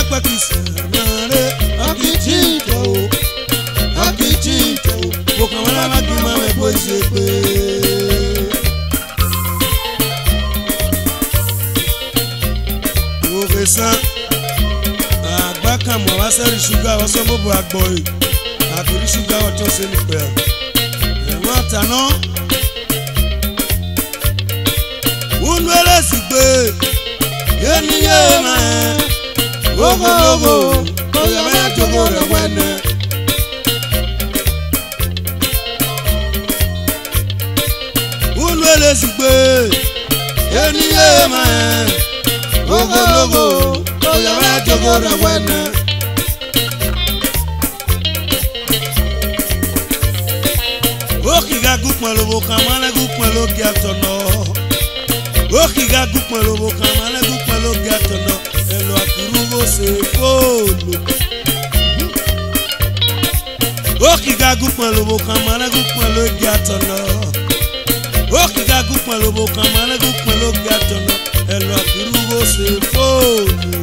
kwa kisanare akijito bokamala magima me boisepe Ovesa agbaka mo wasari sugar osobobo agboy akiri sugar ojo se ni pe won tano unwele sigbe yeni ye ma gogo oya me jogo re wene unwele sigbe yeni ye ma gogo oya me jogo re wene okiga gupon lo bokamana gupon lo giatono okiga gupon lo bokamana gupon lo giatono elo akurugo se folo okiga gupon lo bokamana gupon lo giatono okiga gupon lo bokamana gupon lo giatono elo akurugo se folo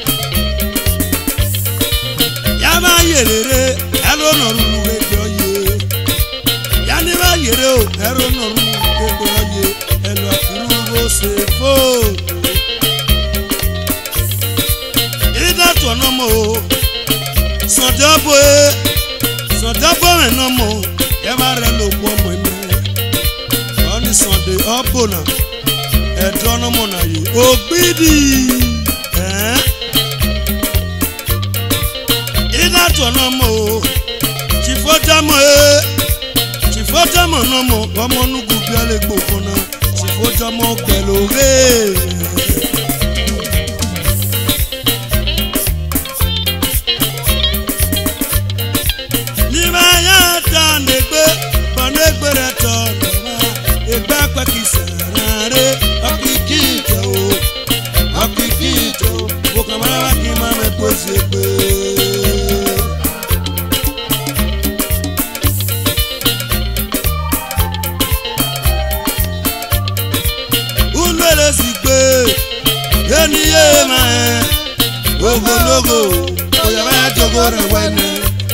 yama yerere elo no ruwe joye yani ba yere o ero no ruwe joye elo akurugo se folo ida to no mo sodabo no mo e ma re lo po mo mi oni Sunday obona e do no mo na yi ogbidi ida to no mo chifotamo no mo omo nugu bi ale gbokona chifotamo pelo re akikito bokamala magima me boisepe unwele sigbe yeni ye ma gogo oya me jogo re wene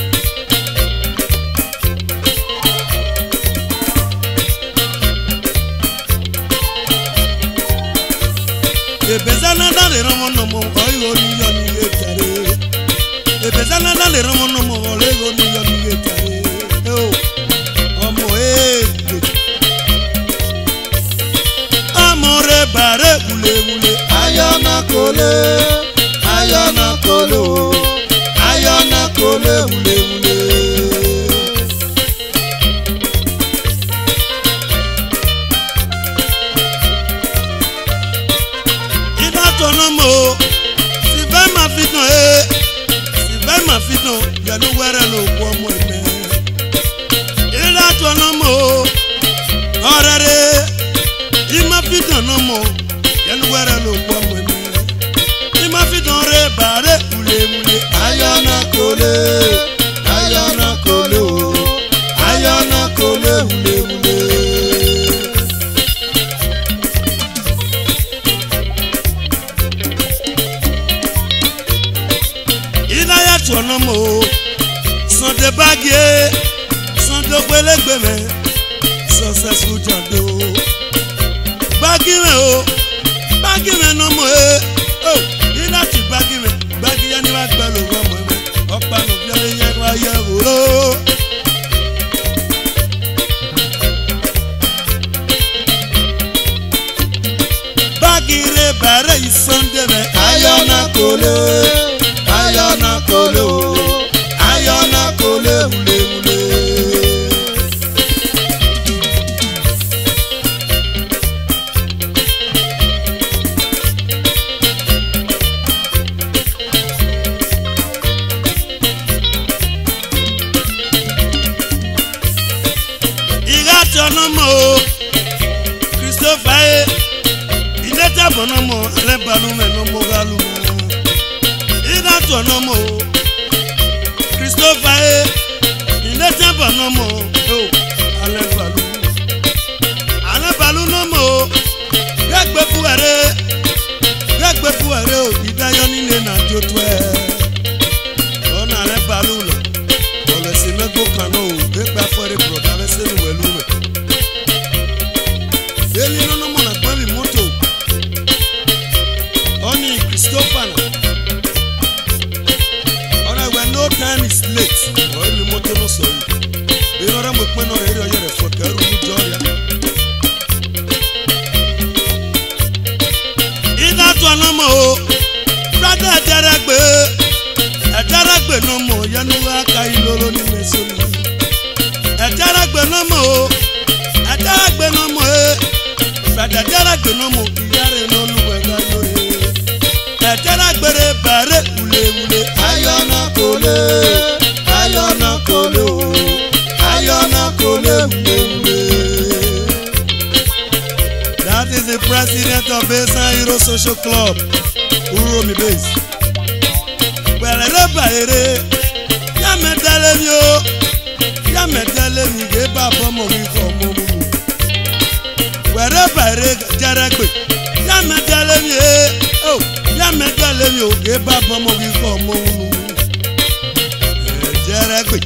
ebezana dale romo no mo oyo ni yo ni letare ebezana dale romo no mo oyo ni yo ni letare omo amore bare ule ayana kole ule tonomo si va ma fidon ya no were lo po mo eme ila tonomo orere ima fidon no mo ya no were lo po mo eme ima fidon re bare ule ayana kole ule tonomo Sunday bagie Sunday gbelegbe successful jando bagime no mo oh ina ti bagime bagia ni wa gba lo mo me opa no bi ale yen wa ye wo bagire bare Sunday me ayana kole ule igato no mo Christopher ideta bono mo le balu me no mo galu igato no mo Christopher ilete bono mo ale balu no mo gbegbe fuere o idayo ni le na joto bueno rero yere fue que ru joria ina to no mo brother ajaragbe no mo yanu aka iloro ni mesoni ajaragbe no mo brother ajaragbe no mo iyare no luwe ga yore ajaragbere bare ule ayona kole That is the president of Besan Hero Social Club, Uromi Base. Wherever it is, Yamedale mi ge babo mo mi ko mo. Wherever it is, Jaragbe, Yamedale mi o ge babo mo mi ko mo. Jaragbe.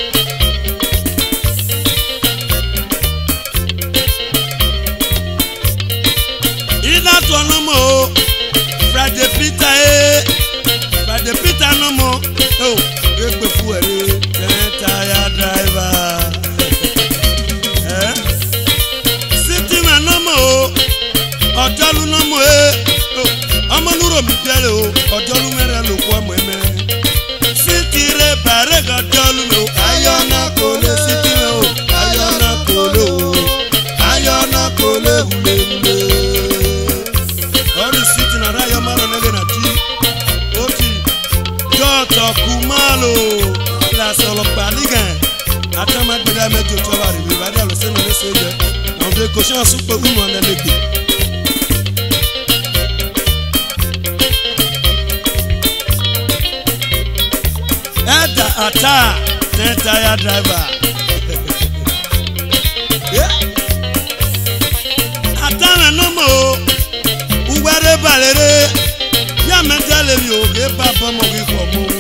No more, Friday Peter no more. Oh, get before tire driver. City man no more. Ojalu no more. Oh, amanuro mi jale o. Ojalu mere lo kwa mweme. City re bare ojalu no. Ayona kole city no. Ayona kole ule. Sitting at Rayamano Negenati, Oti, Jota Kumalo, La Solo Paligan, Atama Bedame to Tavari, Vadalo Sena Messenger, and the Cochin Superwoman and Lady. Ada Ata, tire driver. Atana no more. Uware balere ya mentale mi o ge baba mo gi ko mo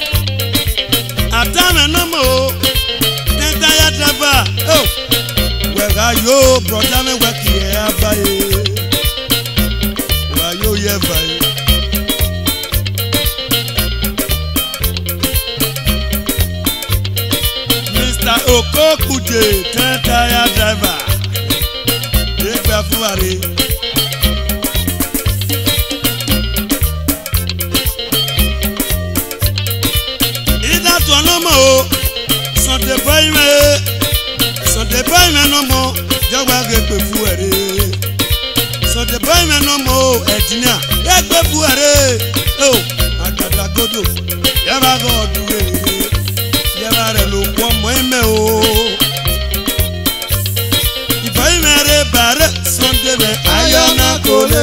atame no mo tenta ya traba oh we ga yo brother me wa ki e abaye wa yo ye baye Mr. Okokuje tenta ya driver e gba fuare Son de boy me no more, Jawa get befuere. So the boy me no more, Edina, get befuere. Oh, Agada Godo, Yaba go do it. Yaba look one me oh. The boy me re bare, son de me ayona kole.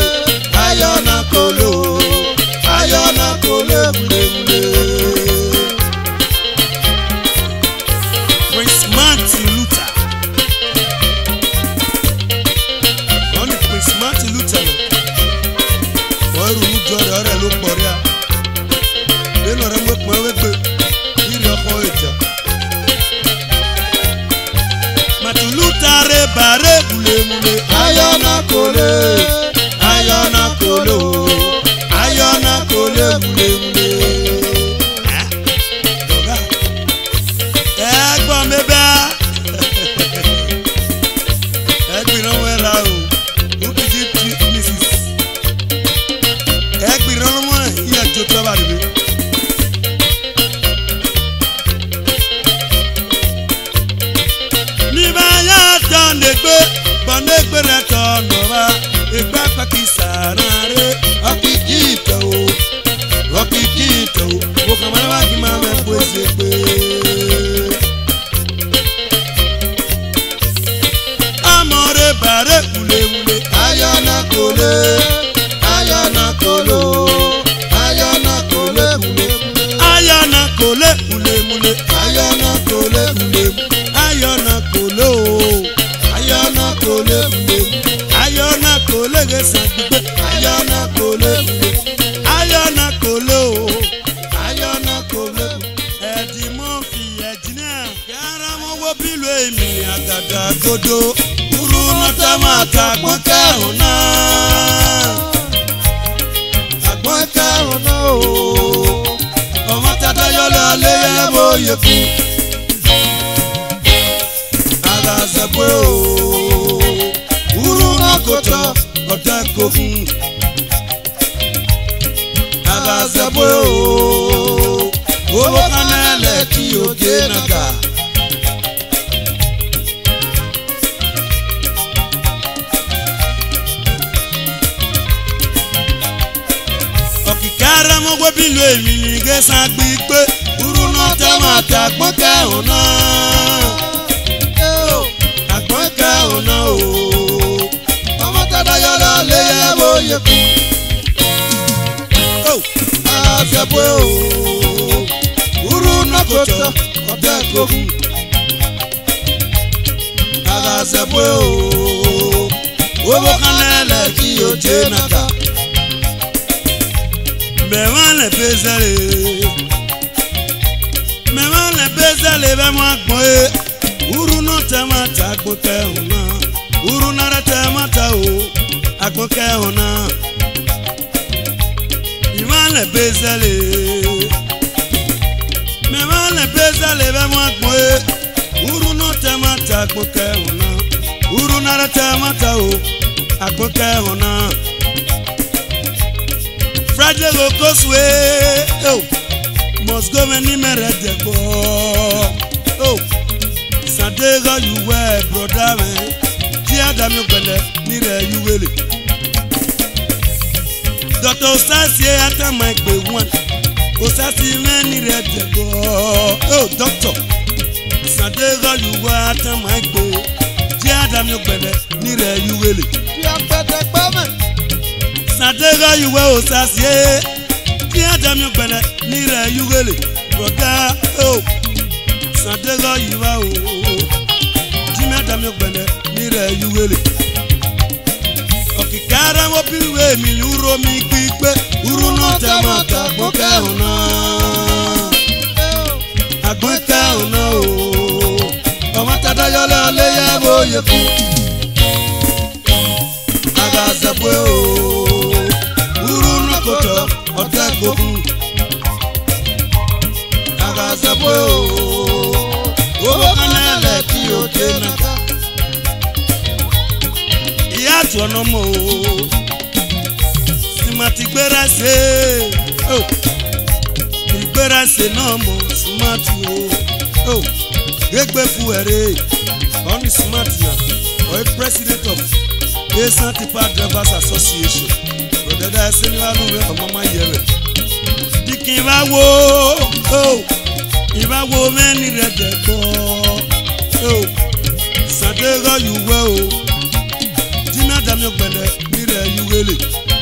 Bare gule mule ayona kole gule mule doga egbo mebe egbiro wera o ukiji Mrs. egbiro mo iya joto baribe ni ba ya don egbe bonegbe re tono ba egba pakisarare okikito o kamara wa ki ma me kwese pe amore bare kule ayona kole Godo uru nota maka gbonka ona o o mata da yo le ye bo ye ku oje naga. Okikara mo gwe bilu emi ni ge san gbigbe uru no te ma ta gbon ke ona. Agbon ke ona o. Omo tada yo lo le ye bo ye ku. Azebwe o. Uru no koto ote kofu. Azebwe o. Obo kanele ki oje naga. Mèmane bezale be mo agbon e uru no te ma ta agbon ke ona uru na te ma ta o agbon ke ona mèmane bezale be mo agbon e uru no te ma ta agbon ke ona uru na te ma ta o agbon ke ona Friday go coswe, oh, must go many meredebo, oh, Sunday go you wear brother man, dear damn you belle, neither you will. Doctor Sassi after my bay one, Osasi many redebo, oh, doctor, Sunday go you wear after my bay, dear damn you belle, neither you will. Sadega you were Osasi, dear damn you better, neither you will, brother. Oh, Sadega you are, Jimmy damn you better, neither you will. Okay, Kara will be with me, Uro me quick, Uru not a matter, Bocana. I went down, no, Omatada Yola, Leavo, you Agazabwe. Koto otakobu agazabo o kanale ti o tenaka iya to no mo simati gbera se oh gbera se no mo simati oh gbegbe fu ere on the smart na or president of Asian Tipa Drivers Association. Dada seni wa lu ọmọ ma yere dikin ba wo oh iba wo meni re de go oh Sadega you we o dina dam yo gbele ni re you wele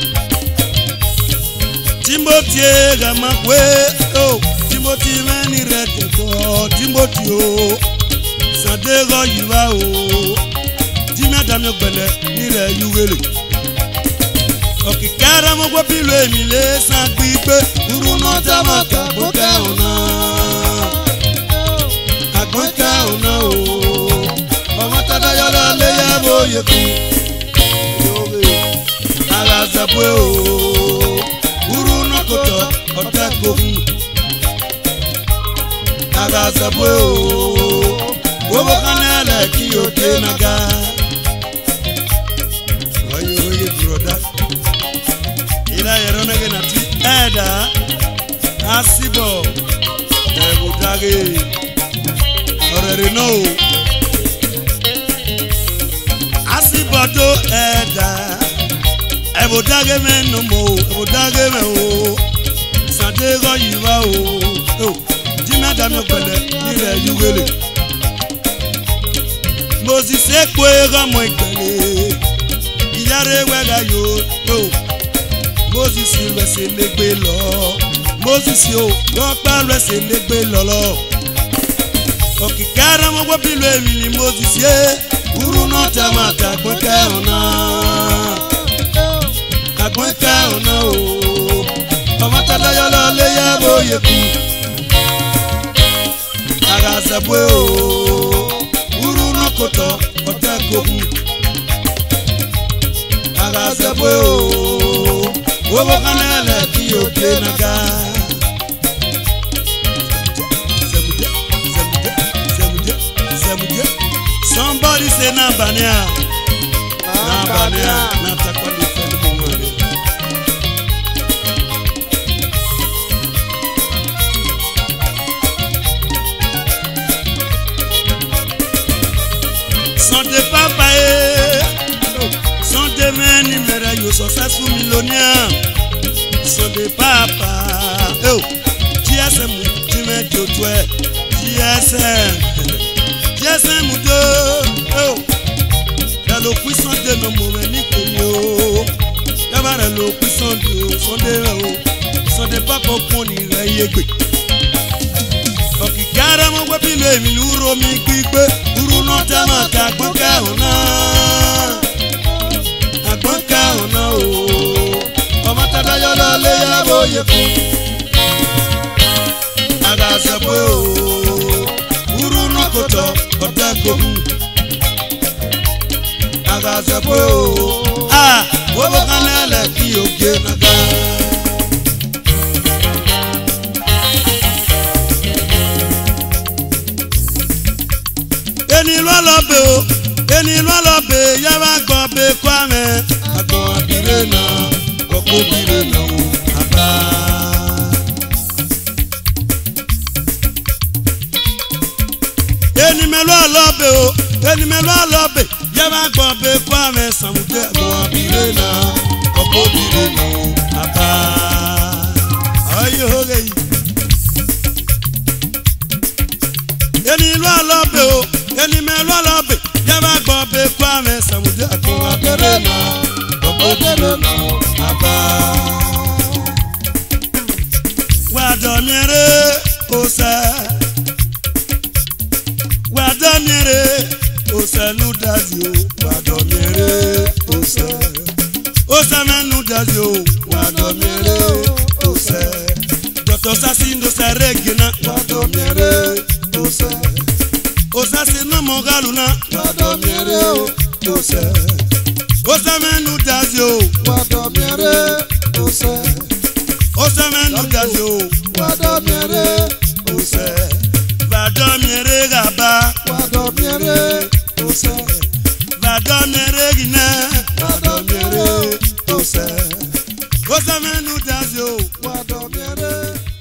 Timothy ga ma we oh Timothy meni re de go Timothy o Sadega you wa o dina dam yo gbele ni re you wele Okikara mo gwo bilu emi le san gbigbe uru no ta mata boke ona agbonka ona o omo tada yola le ya boye ku ala zabwe o uru no koto ota kofu ala zabwe o wo kanale ki o te naga oye brother ila yerona gena ti eda asibo ebudage orere no asibo do eda ebudage menu mo ebudage me o Sadega yiwa o dina dami opele nire yugele Moses ekwe ga mo ikele iyare wega yo Moses rese legbe lo Moses yo won pa rese legbe lo Okikara mo gbo bilu emi ni Moses ye uru no ta mata gboke ona agboke ona o omo tada yolo le ya boye ku agazabwe o uru no koto otakobu agazabwe o Wobo kanale ki o tenaga Somebody say Nambania natakwa ni feli mwale Sunday papa Sunday man imere you successful millionaire Sunday papa GSM time jotwe GSM do lo puissant de nos moments ni koyo yabara lo puissant de Sunday papa poni reyegbe okigara mo gbe bi le mi luro mi gbigbe uru no ta ma ka gbonka ona o ọmọ tada yo lo le ya boye fún aga se pe o uru no ko to oda ko aga se pe o wo bo kanele ki oge naga eni lo lobe ya ba gbo be kwa me agbon abire na gogo bire na o aba eni me lo lobe ya ba gbo be kwa me samude agbon abire na gogo bire na o aba ayo hoge eni me lo lobe ya ba gbo be kwa me samude agbon abire na gogo bire na o aba wadomire osa nudazi o wadomire osa menudazi o wadomire osa Dr. Sasindo Saregina wadomire osa sinu mogaluna wadomire osa menudazi o wadomire osa menudazi o wadomire vadomire gaba wadomire vadomire gina wadomire osa menudazi o wadomire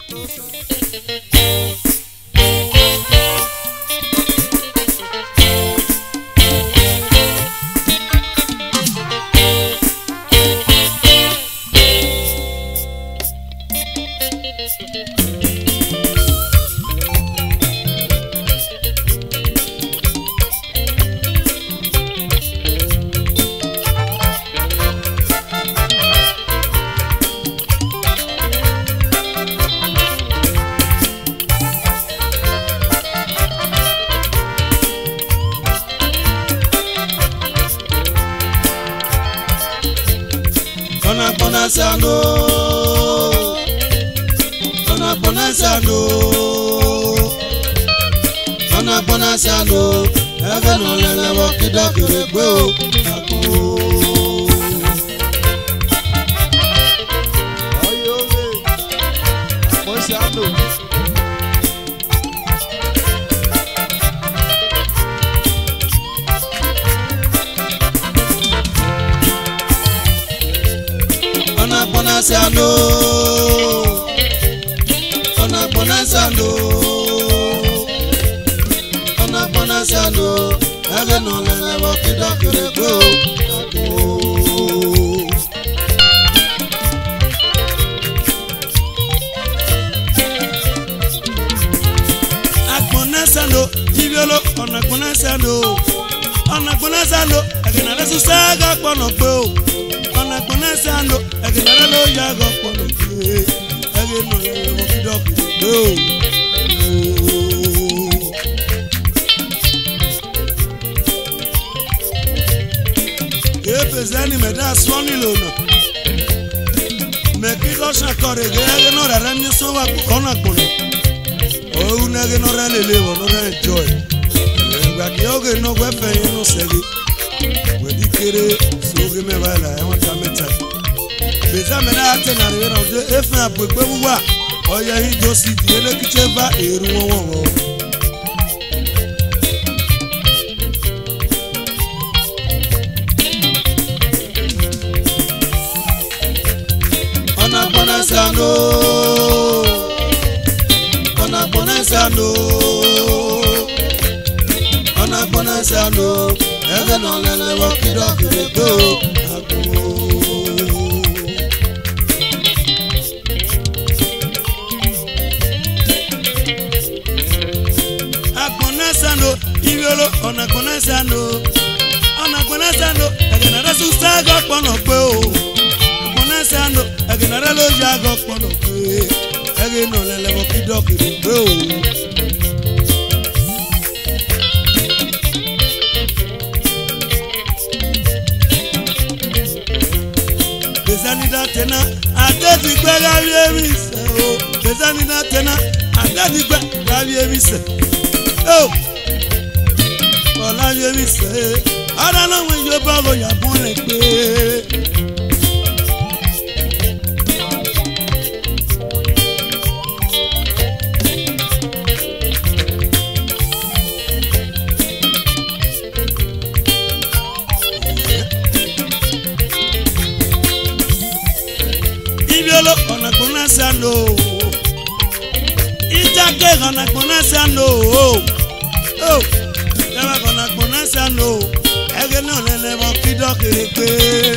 Ona bonasano eve no lele wo kidokire gbe o ako ayowe bonasano Ona bonasano eve no lele wo kidokire gbe o Agbonasano jibiolo ona agbonasano agenare susaga pono gbe o ona agbonasano agenare lo yago pono gbe ageno wo kidokire gbe o Zani me da swani lona me ki lo shakore ge no ra mi so wa kona kono o una ge no ra lele wo no ra enjoy gba ki o ge no gbe fe no segi we di kere so ge me ba la e won ta meta be za me na te na re no e fe apegbe wuwa o ye hi jo si di ele ki che ba eru wo Ona sano, ege no lele wakido kireko. Agbona sano, iviolo onagbona sano, onagbona sano, ege na rasu sago pono pe o. Agbona sano, ege na ralo jago pono pe, ege no lele wakido kireko. Besanida tena, adedigbe gawie mise o. Besanida tena, adedigbe gawie mise. Oh, gawie mise. Ara na we yo bago ya bonle pe. Ibiolo onagbona sano, itake onagbona sano. Oh, yaba onagbona sano, ege no lele wakido kireko.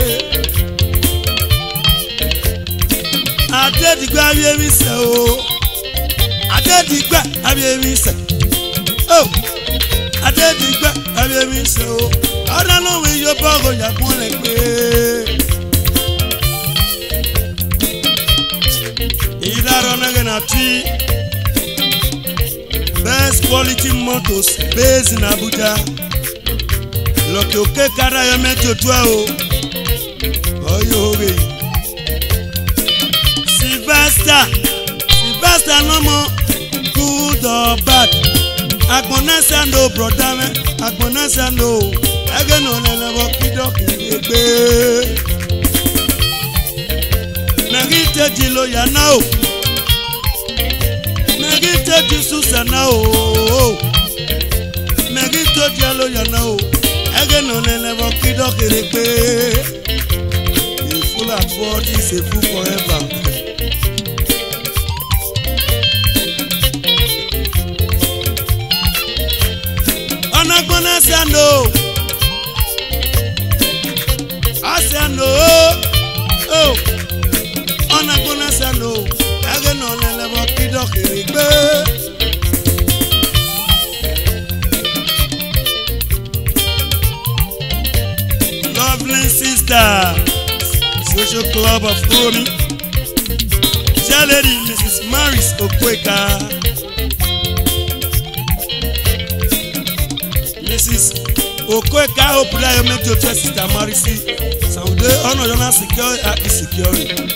Adedigbe awie mise o, adedigbe awie mise. Oh, adedigbe awie mise o. Ara no we yo bago ya bonle pe. Best quality motors based in Abuja. Loke oke kara yo meto twa o. Oyo we. Sylvester no more good or bad. Agbona sando brother me, agbona sando. Ege no lele wakido kireko. Nagite dilo ya now. Nagite disusa now. Nagite dialo ya now. Ege no lele wakido kireko. A fool at 40 is a fool forever. Onagbona sando. Asando. Oh. Onagbona sano, ege no lele wakido kireko. Lovely sister, Social Club of Komi, Dear Lady Mrs. Maris Okweka, Mrs. Okweka Opula yo met your sister Marisi, Saude honor Jona secure at the security.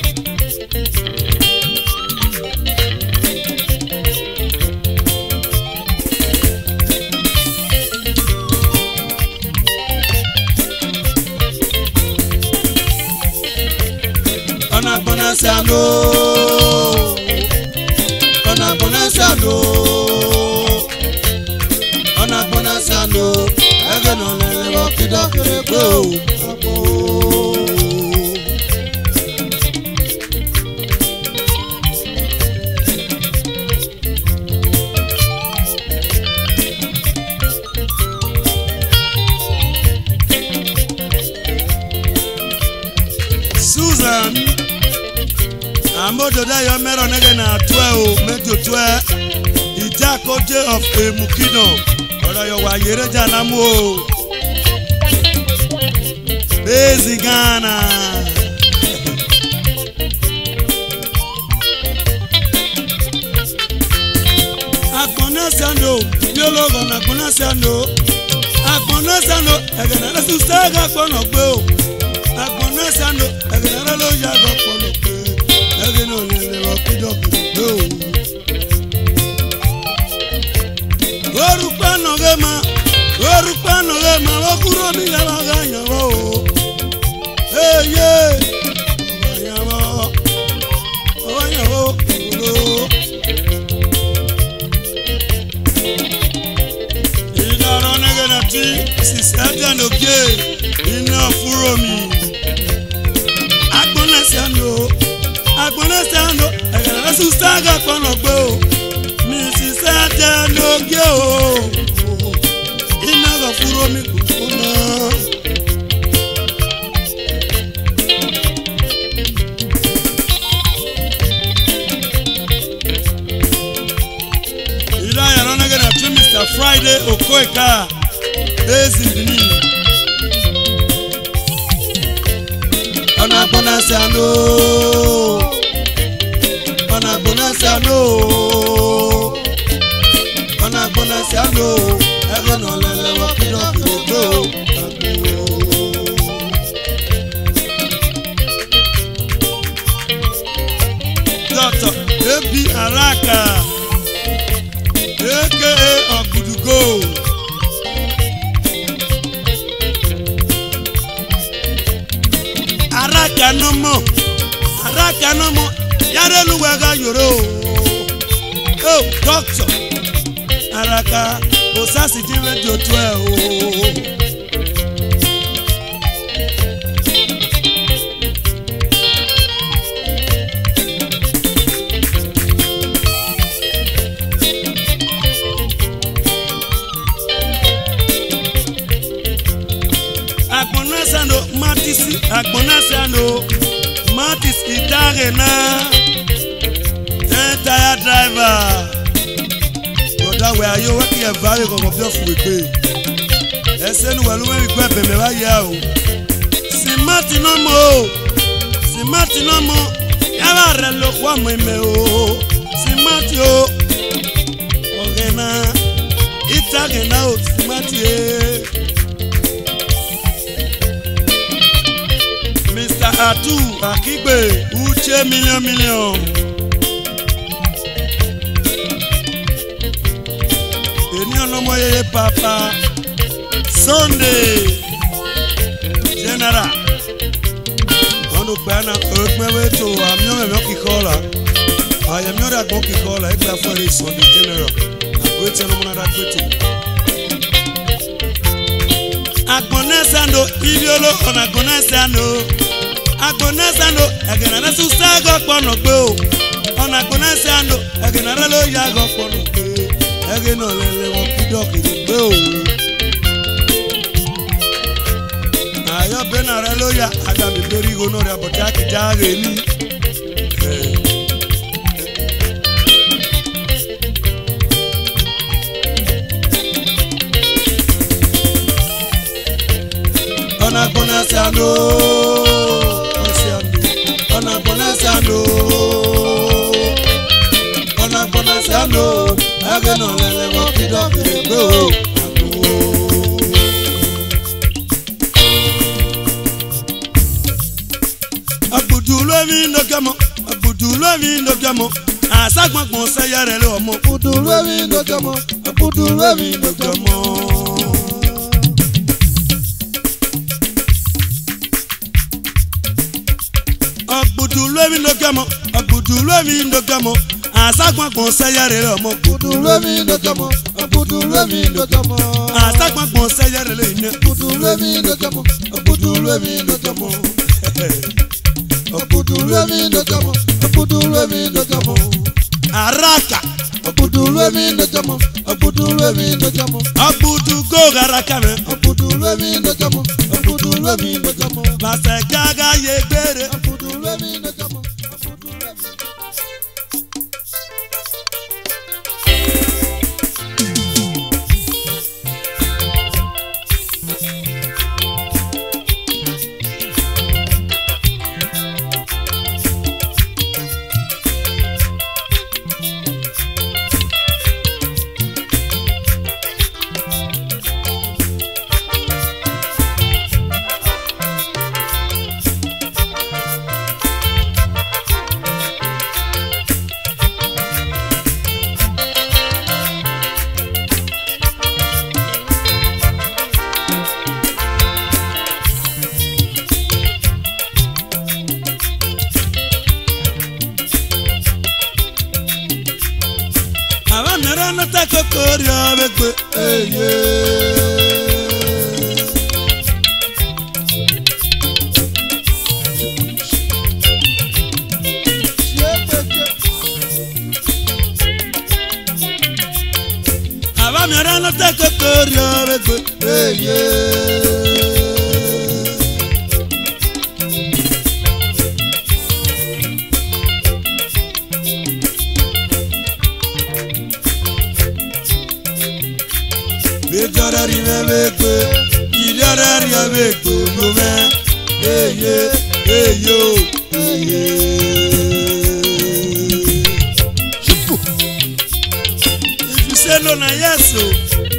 Onagbona sano, onagbona sano, onagbona sano. Ege no lele wakido kireko. Susan Amodo da yo mero nege na atwe o mejo twe Ijakoje of Emukino ora yo wa yere janamu o Bezi Ghana Agbona sando yolo gona agbona sando ege na rasu saga kono gbe o Agbona sando ege na ralo ya go kono gbe ege no lele wakido kireko. Orupa no gema wakuro mi ya baganya wo. Hey yeah. Baganya wo. Idaro nege na ti sisata no ke ina furo mi. Agbona sando ege na rasu saga kono gbe o. Mi sisata no ke o. fúró mi kúkú náà. Ìlà yàrá náà gẹ́gẹ́ bí Mr. Friday Okoeka based in Benin. Ọ̀nà àgbọ̀nà sí àná. Ọ̀nà àgbọ̀nà sí àná. Ọ̀nà àgbọ̀nà sí àná. Ẹgbẹ́ náà lẹ́lẹ́wọ́ kí náà fi lè gbé o. Dr. A.B. Araka aka Ogudugo. Araka no more. Araka no more. Yare luwaga yoro. Oh, doctor. Araka osasi jiwe jotwe o. Agbonasando matisi agbonasando matis itarena tire driver brother where you working a very go of your food pay esen welu we gbe beme wa ya o simati no mo yara re lo kwa mo me o simati o ogena itarena o simati Mr. Atu Akigbe Uche million. Eni ọlọmọ yeye papa Sunday General. Ọ̀nù gbẹ́nà ọ̀gbẹ́wé tó àmìọ́mẹ̀mọ́ kíkọ́lá. Àyẹ̀míọ́rẹ̀ àgbọ̀n kíkọ́lá ẹgbẹ́ afọ́rẹ́ Sunday General. Àgbẹ̀tẹ̀ ọ̀nà múnadá gbẹ̀tẹ̀. Agbọ̀nẹ́sàndó ìdíoló ọ̀nà agbọ̀nẹ́sàndó. Agbọ̀nẹ́sàndó ẹ̀gẹ̀nàrà sùsàgọ̀ pọ̀nà gbé o. Ọ̀nà agbọ̀nẹ́sàndó ẹ̀gẹ̀nàrà ló yàgọ̀ pọ̀nà gbé. Ẹ̀gẹ̀nà lẹ́lẹ̀ wọn kí dọ́kì gbé o. Ayọ̀ bẹ́nàrà ló yà àgbàmì lórí ìgbóná rẹ̀ àbọ̀tá kìjà rẹ̀ ní. Ọ̀nà agbọ̀nẹ́sàndó. Ọ̀nà agbọ̀nẹ́sàndó. Ọ̀nà agbọ̀nẹ́sàndó. Ẹ̀gẹ̀nà lẹ́lẹ̀ wọn kí dọ́kì gbé o. Abudu lomi ndogamo, abudu lomi ndogamo. Asagbọ̀ngbọ̀n sẹ́yẹrẹ lé ọmọ. Abudu lomi ndogamo, abudu lomi ndogamo. Abudu lomi ndogamo, abudu lomi ndogamo. Asagbọ̀ngbọ̀n sẹ́yẹrẹ lé ọmọ. Abudu lomi ndogamo, abudu lomi ndogamo. Asagbọ̀ngbọ̀n sẹ́yẹrẹ lé iná. Abudu lomi ndogamo, abudu lomi ndogamo. Abudu lomi ndogamo, abudu lomi ndogamo. Araka, abudu lomi ndogamo, abudu lomi ndogamo. Abudu go araka me, abudu lomi ndogamo, abudu lomi ndogamo. Basa gaga ye bere, abudu lomi ndogamo, abudu lomi. ria be go me yo Chifu. If you say no na yes o.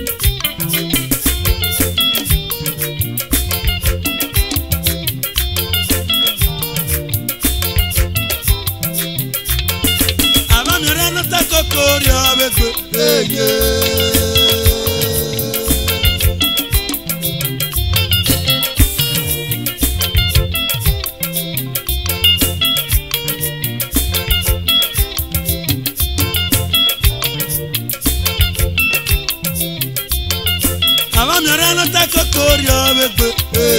Aba mi ora no ta koko ria be go Mirana ta kokoria begbe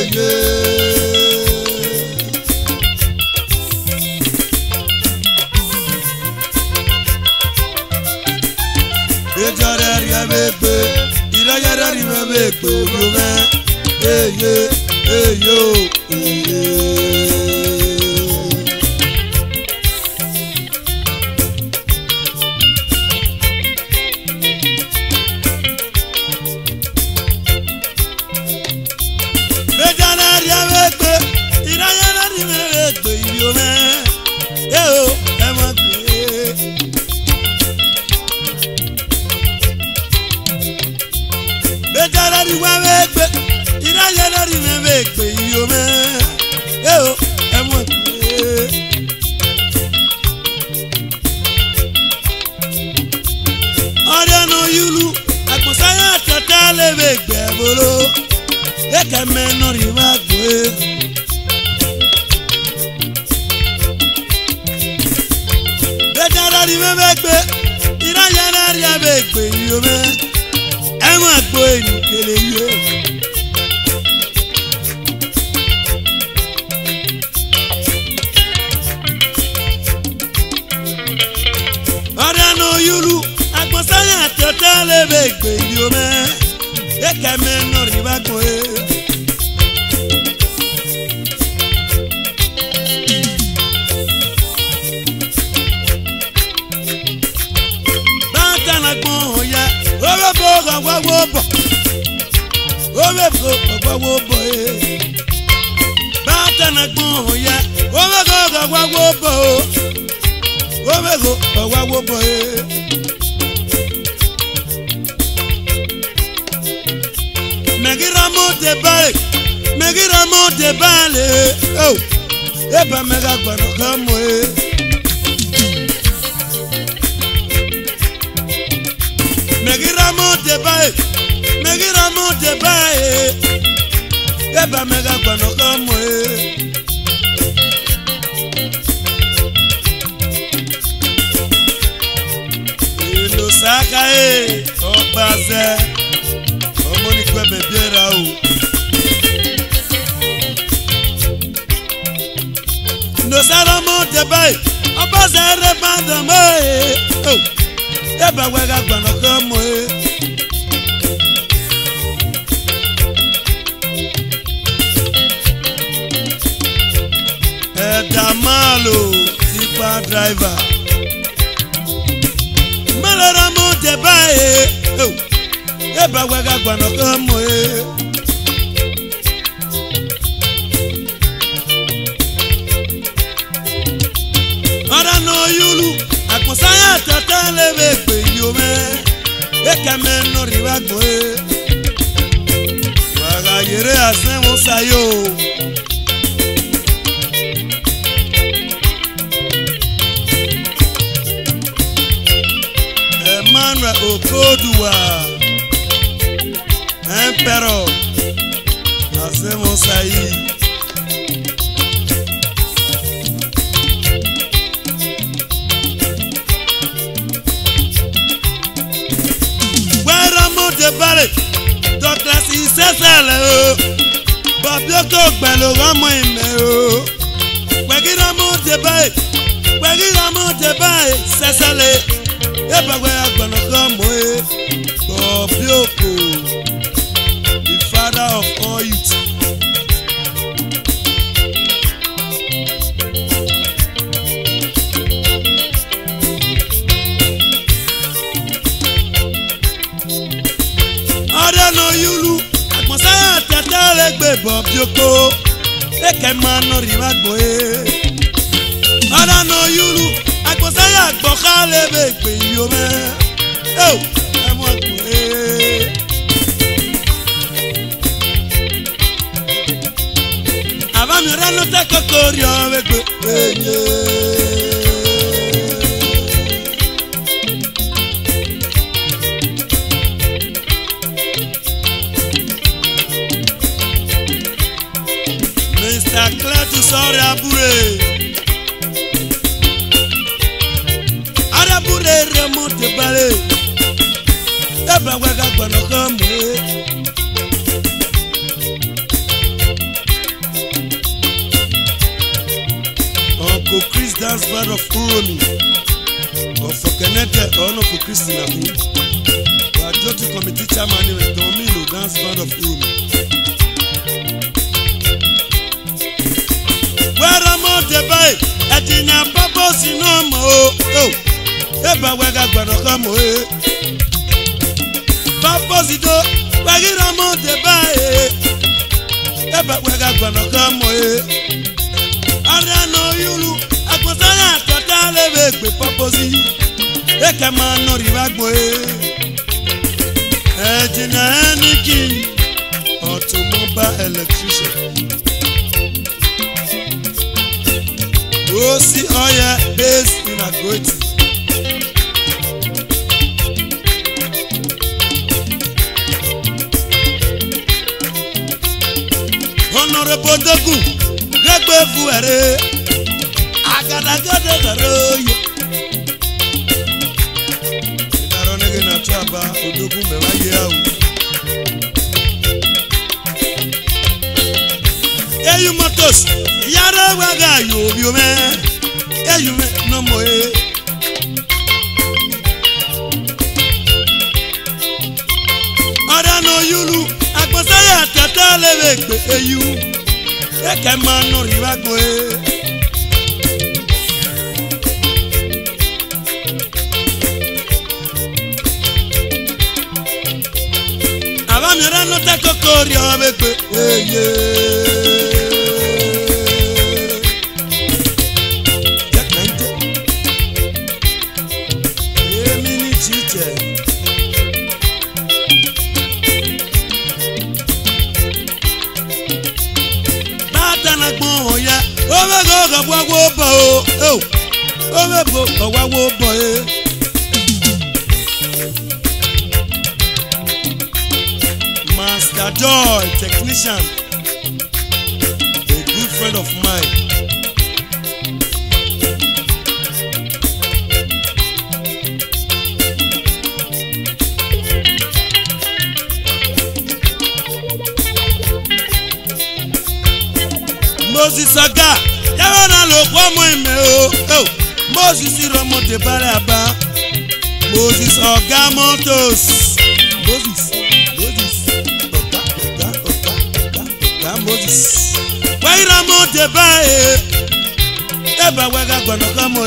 Ejare ya begbe ira ya ri begbe yo me yo driver Malora mo de bae Eba wega gwano kamo Ora no yulu Akonsaya tata leve kwe yome Eka meno riwa kwe Waga yere asen wosayo Emmanuel Okodua Emperor Asemo Sayi Gueramo de Bale Douglas Isesele Bobioko Gbelo Ramo Ime Gueramo de Bale Sesele Eba we are gonna come away Bobioko the father of all youth Ada no yulu Akonsaya tatale legbe bobioko eke mano riwagbo Ada no yulu agbosaya agboka lebegbe yome oh emo agbo Abami rano te kokori obegbe Mr. Claire to sorry abure Arabure remonte bale Eba wega gbano kamwe Uncle Chris dance band of Uromi of Kenete Uncle Christina Wajoti committee chairman with Domino dance band of Uromi Where am I to buy? Etinya papa sinomo oh Eba wega gbano kamwe Papa zido wagira mo te buy Eba wega gbano kamwe Ara no yulu agbosaya totale begbe poposi eke ma no riwagbo ejina eniki automobile electrician osi oya based in Agoti Honorable Dogu Gbe fuere agada garoyo Idaro nege na chaba odogu mewaye awu Eyu motos yara waga yo biome Eyu me no moe Ara no yulu agbosaya tata lewegbe eyu Eke mano riwagbo Abami rano te kokori obegbe Yakante Emi ni chiche Na gbon ya o me go go wawo bo o me bo go wawo bo Master Joy technician a good friend of mine Moses Oga, yawana lo kwa mweme oh Moses Iromo de Baraba Moses Oga Motos Moses Oga Moses Wairamo de Bae Eba wega gono kamo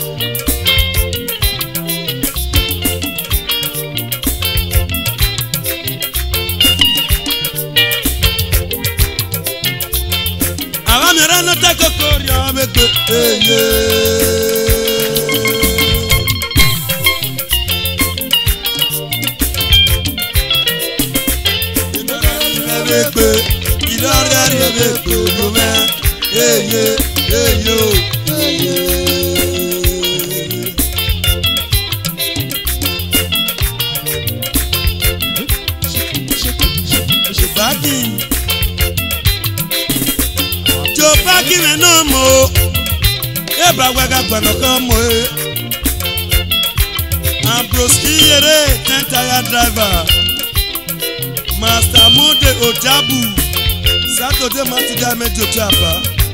Mirano te kokori obegbe Idore begbe yome yo Bagi me no mo Eba wega gbano kamo Ambroski ere tentaya driver Master Mode Ojabu Saturday Matida Medio Chapa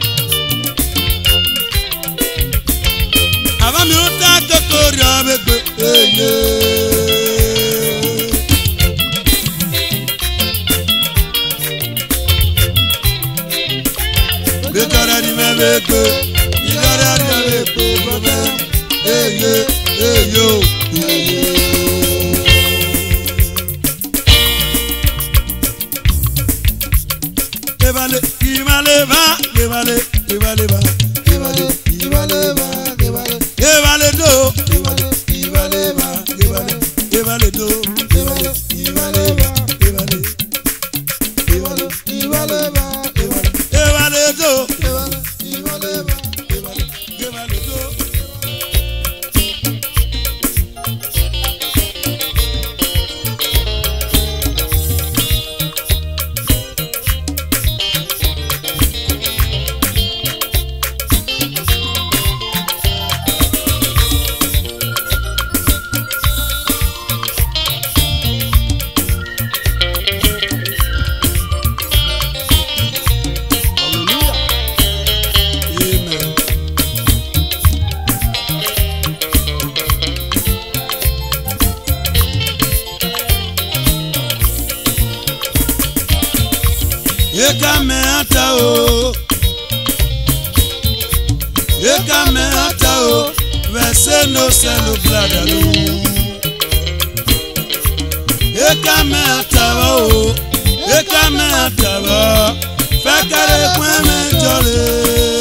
Ava mi ota kokori obegbe Bekara di mebeko, igara di mebeko, baba, yo. Kibale, kibale va, kibale, kibale va, kibale, kibale va, kibale, kibale do, kibale, kibale va, kibale, kibale do, kibale, kibale va, kibale, kibale, kibale va, kibale, kibale do, kibale, kibale va, kibale, kibale do. Ekame ata o, verse no selo bladalo. Ekame ata o, fekare kweme jole.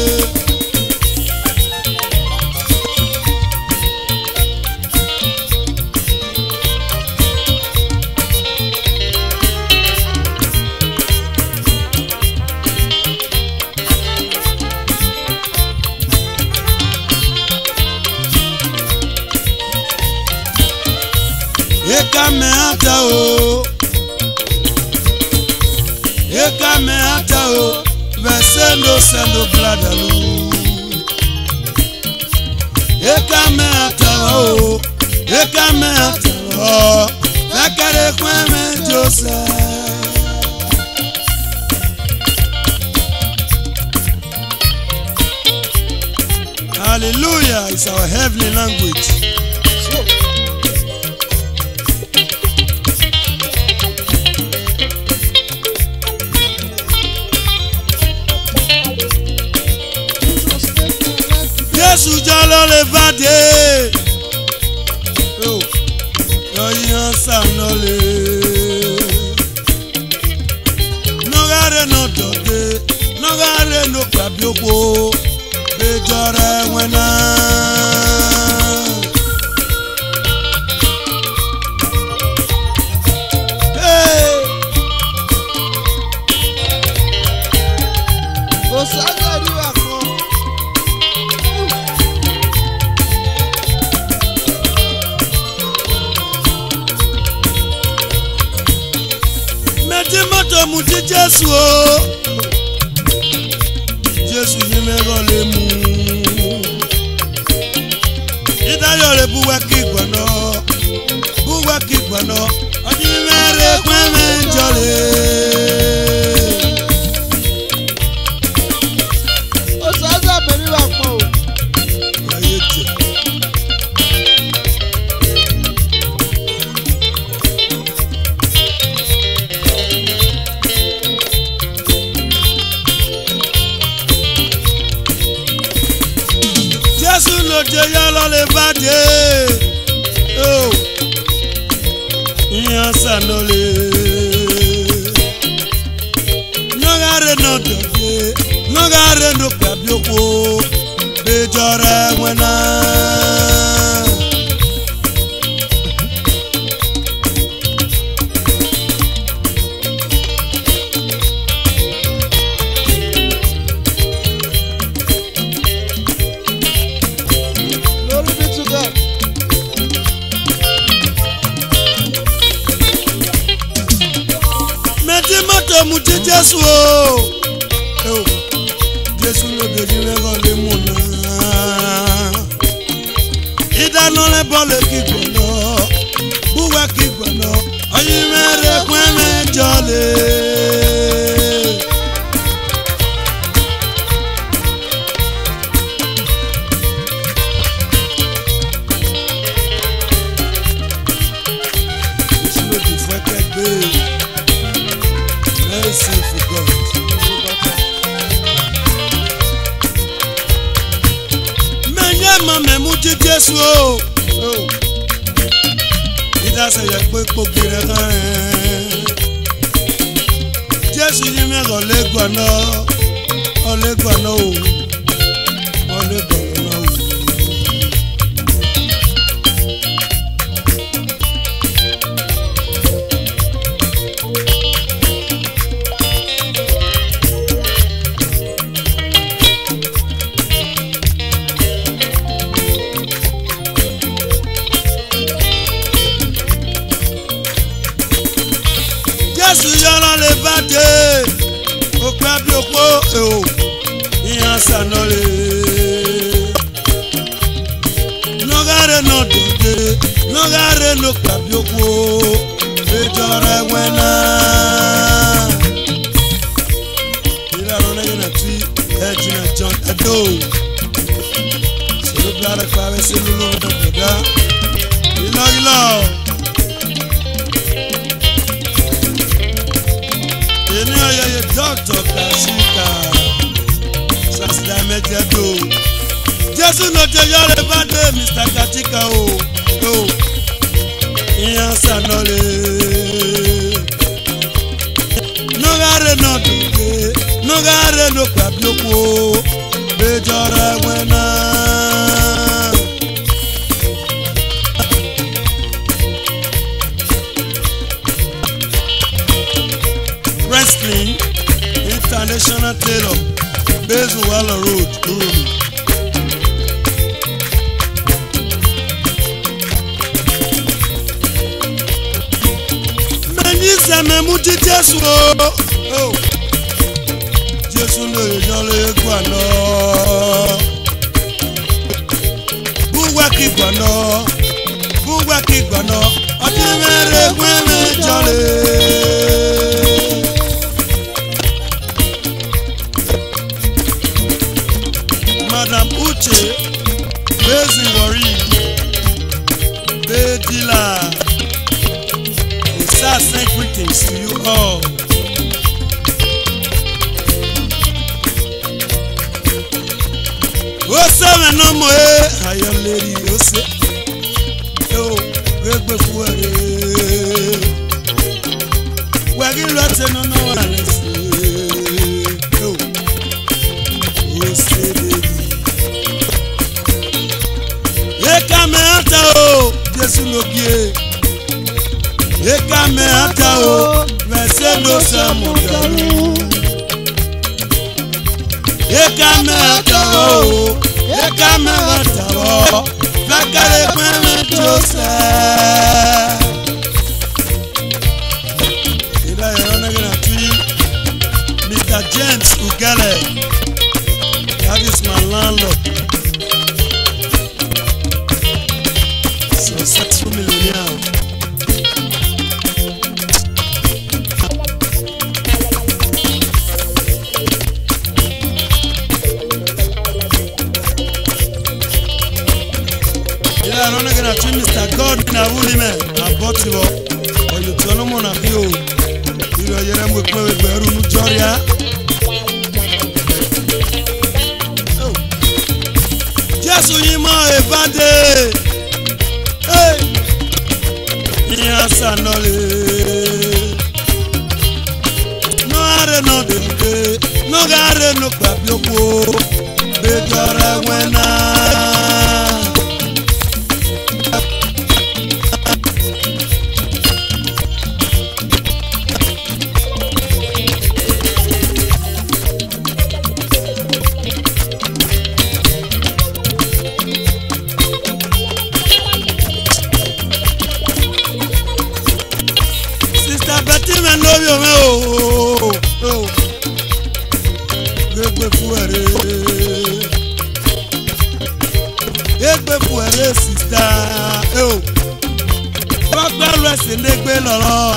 Ekame ata o, verse no selo bladalo. Ekame ata o, fekare kweme jose. Hallelujah is our heavenly language. Jesu jalo le vade, oh, yoyin sanole. Nogare no dode, nogare no kwabioko, bejore wena. Hey, osagari wako. Moto muti Jesu o, Jesu ni mero le mu. Idayo le buwa kigbano, odi mere kweme jole. O saza beri wa po. Ayete. Jesu no je yalo le vade, oh, yansa no le. Nogare no dode, nogare no kabioko, bejore wena. Muti Jesu o, Jesu lo beji mego le muna. Ida no le bole kigbano, buwa kigbano, oyi mere kweme jole. Jesu lo di fweke gbe. Mercy for God. Menye mame muti Jesu o. Ida se ye pe po kire kan. Jésù yìí mi ọ̀lẹ́gbọ̀nà ọ̀lẹ́gbọ̀nà o ọ̀lẹ́gbọ̀nà o. Jésù yọrọ lè bá dé òpè bí òpó èò ìyàn sànọlè nọgàrẹ náà dòde nọgàrẹ ló pè bí òpó ìjọra ẹwẹ náà ìlànà lẹ́yìn náà tí ẹjì náà John Edo sọlọ bí ara pàrẹ sí lulú ọdọ gbọdá ìlọ. Èmi ayẹyẹ Dr. Kasika Sasida Mejedo Jésù náà jẹ yọrẹ bá dé Mr. Katika o ìyàn sànọlẹ nọgàrẹ náà dùnkè nọgàrẹ ló pàbí òkú bẹjọra ẹwẹ náà. Wrestling International Tailor based on Walla Road, Uromi. Many same muti Jésù o. Jésù lè yọlé gbọ̀nà. Búwa kí gbọ̀nà. Ọdún mẹ́rẹ̀ gbẹ́mẹ́ jọlé. Madam Uche, Basin Worry, Bedila, we start saying greetings to you all. O seven no more, I am lady, O say, oh, we're before we're getting lots of no one. Oh, say, Eka me ata o, Jésù ló gbé. Eka me ata o, vese no samu dalu. Eka me ata o, vakare kweme chose. Ida yona gina tui, Mr. James Ugele, that is my landlord. Successful millionaire. Yeah, I don't know to Mr. God in a woman. I bought you up. Or you turn on a view. You know, you're with Peru, Georgia. Just when you might have a day. Hey, ìyàn sànọlẹ nọgàrẹ náà dòde nọgàrẹ ló pàbí òkú bẹjọra ẹwẹ náà. Egbe fuere sister Bagbaru ẹsẹ̀ lẹ́gbé lọ́rọ̀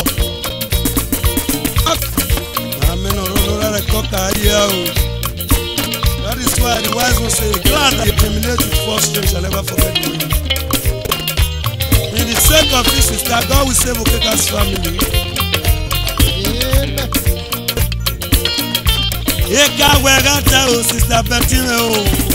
Amen ọ̀rọ̀ rẹ̀ kọ́ka ayé o. That is why the wise one say glad that you terminate with first strength shall never forget you. In the sake of this sister, God will save Okeka's family. Eka wegata o sister Betty o.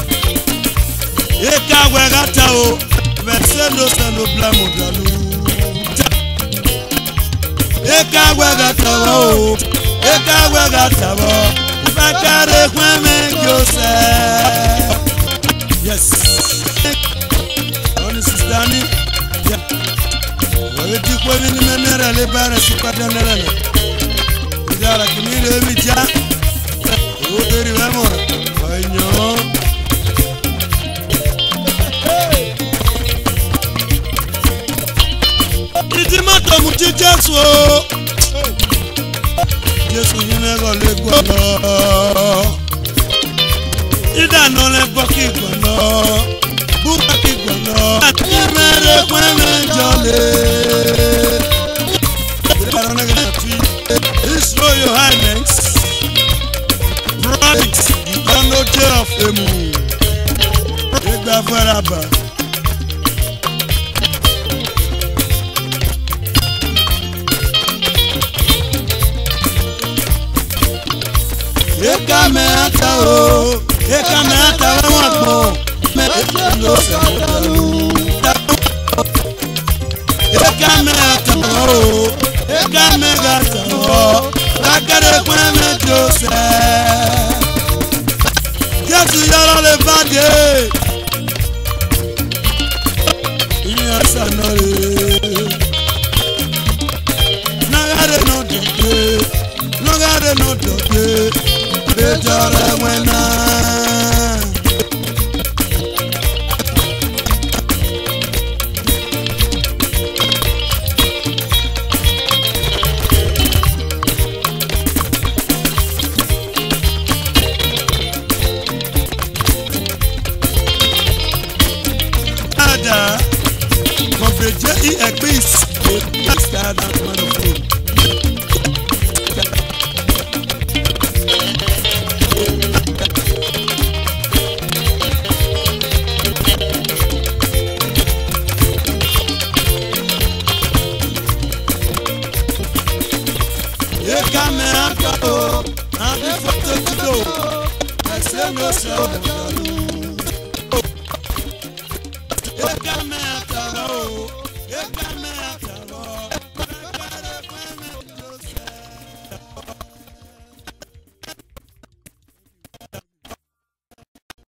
Eka wegata o, verse no blamo dalu. Eka wegata o, eka wega tabo bakare kweme Joseph. Yes, on sistani ya wale dikwa ni menera le bara sipata nalala idara kimile mitia oderi wemo ayo Idimato muti Jesu Jesu yine go le gbono Ida no le boki gbono buka ki gbono mere kweme jole His Royal Highness Bright the Onoje of Emu Egba Faraba Eka me ata wako me no sadalu Eka me ata gata bakare kweme Joseph Jesu yoro le bade iya sanore nagare no dote Betara wena Ada Confeje I ekpis Start that man of food Camera, I'm the photo to go. I say no, sir.